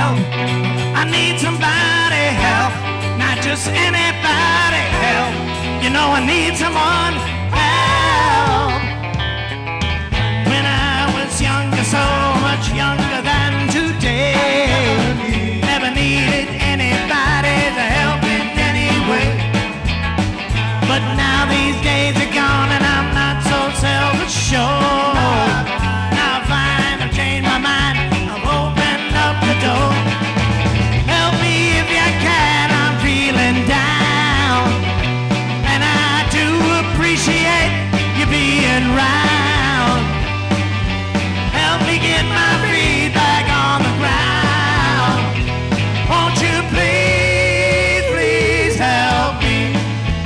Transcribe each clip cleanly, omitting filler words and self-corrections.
help. I need somebody help, not just anybody help. You know I need someone help. When I was younger, so much younger than today, never needed anybody's help in any way. But now these days are gone and I'm not so self-assured. Now I find I've changed my mind, I've opened up the door. Help me if you can, I'm feeling down, and I do appreciate you being round. Help me get my feet back on the ground. Won't you please, please help me?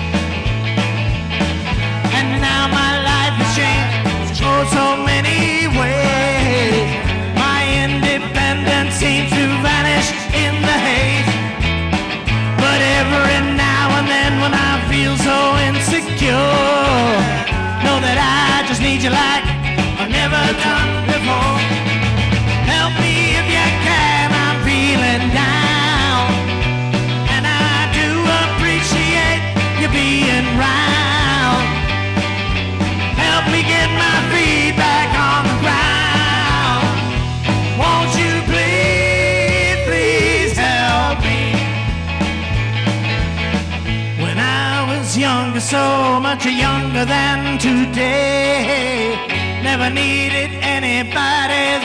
And now my life has changed, oh so many ways. My independence seems to vanish in the haze. But every now and then when I feel so insecure, know that I just need you like I've never done before. Help me if you can, I'm feeling down, and I do appreciate you being round. Help me get my feet back on the ground. Won't you please, please help me? When I was younger, so much younger than today, never needed anybody's